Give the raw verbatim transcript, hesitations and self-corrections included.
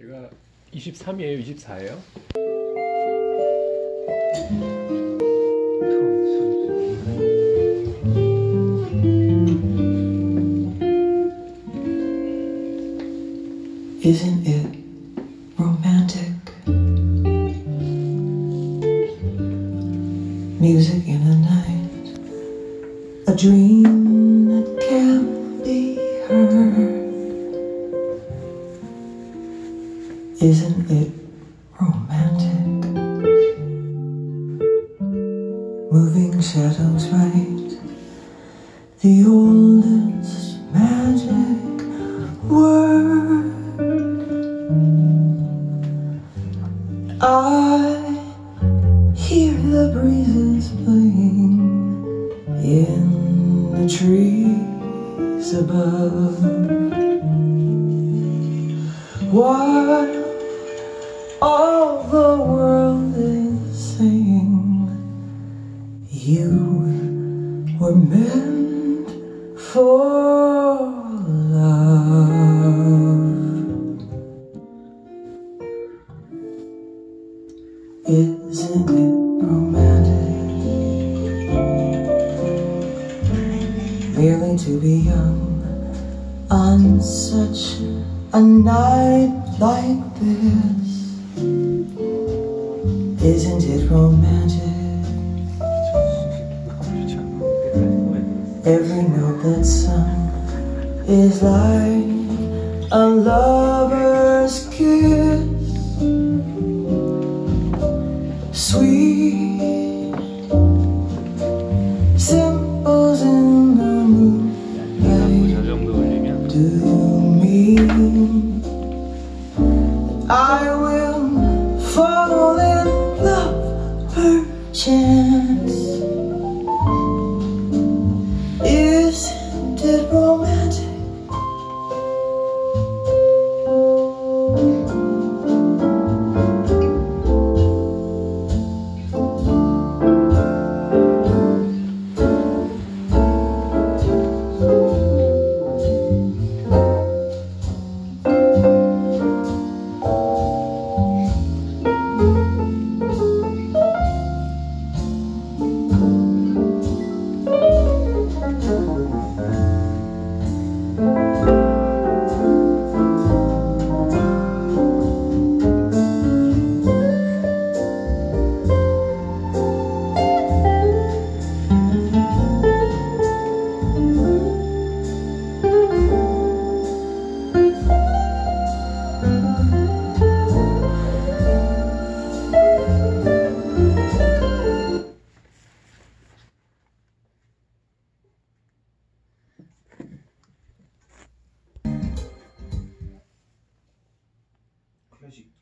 제가 이십삼이에요, 이십사예요? Isn't it romantic? Music in the night, a dream that can't be heard. Isn't it romantic? Moving shadows right, the oldest magic word. I hear the breezes playing in the trees above, while all the world is saying you were meant for love. Isn't it romantic merely to be young on such a night like this? Isn't it romantic? Every note that's sung is like a lover's kiss. Sweet symbols in the moonlight do mean I will fall in love perchance. Isn't it romantic? 클래식